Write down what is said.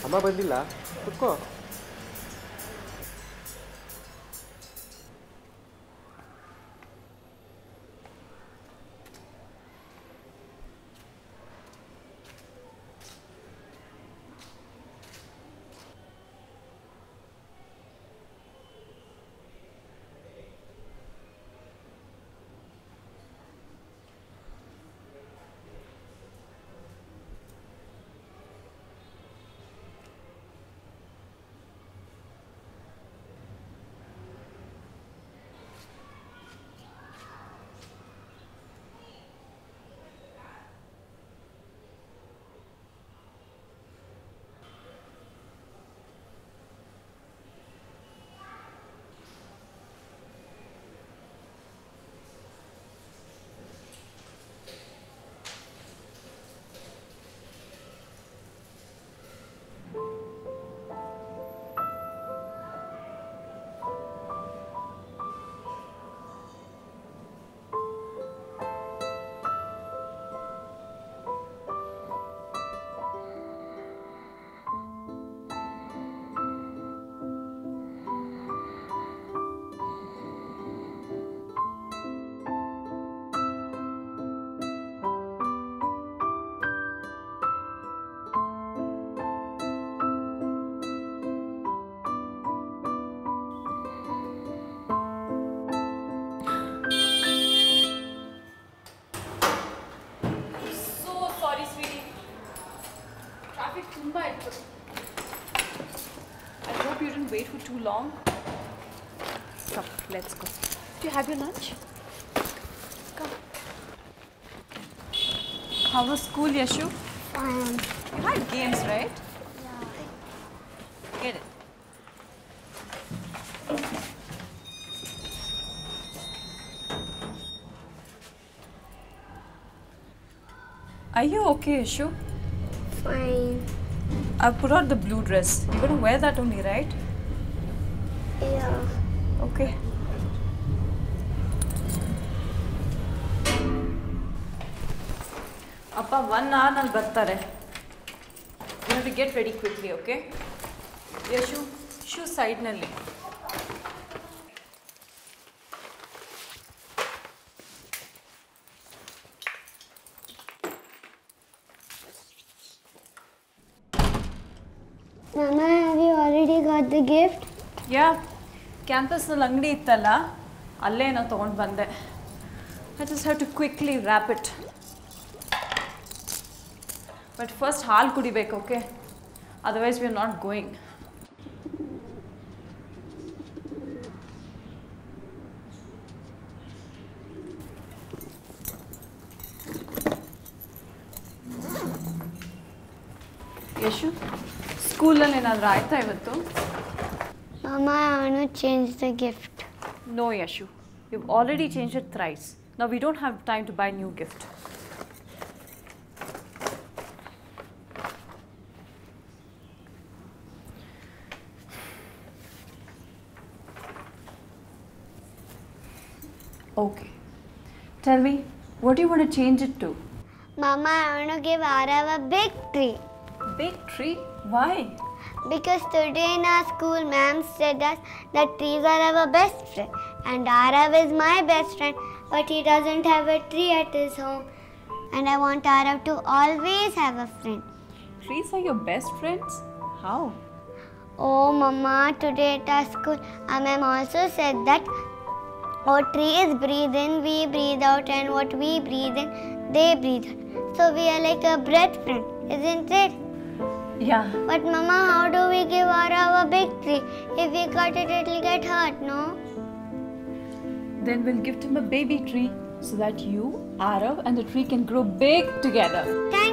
ಅಮ್ಮ ಬಂದಿಲ್ಲ ಕುತ್ಕೋ Wait for too long. Come, let's go. Do you have your lunch? Come. How was school, Yashu? Fine. You had games, right? Yeah. Get it. Are you okay, Yashu? Fine. I put out the blue dress. You're gonna wear that only, right? Yeah. Okay. Appa, 1 hour nal bartare. You have to get ready quickly, okay? Yashu, shoe side nalli. Mama, have you already got the gift? Yeah. Campus ನಲ್ಲಿ ಅಂಗಡಿ ಇತ್ತಲ್ಲ ಅಲ್ಲೇ ಏನೋ ತಗೊಂಡು ಬಂದೆ. I just have to quickly wrap it. But first ಹಾಲು ಕುಡಿಬೇಕು, okay? Otherwise we are not going. Yashu ಸ್ಕೂಲಲ್ಲಿ ಏನಾದರೂ ಆಯ್ತಾ ಇವತ್ತು? Mama, I want to change the gift. No, Yashu. You've already changed it thrice. Now we don't have time to buy new gift. Okay. Tell me, what do you want to change it to? Mama, I want to give Arav a big tree. Big tree? Why? Because today in our school, ma'am said us that trees are our best friend. And Arav is my best friend, but he doesn't have a tree at his home. And I want Arav to always have a friend. Trees are your best friends? How? Oh, Mama, today at our school, our ma'am also said that what trees breathe in, we breathe out, and what we breathe in, they breathe out. So we are like a breath friend, isn't it? Yeah. But Mama, how do we give Arav a big tree? If we cut it, it will get hurt, no? Then we'll gift him a baby tree so that you, Arav, and the tree can grow big together. Thank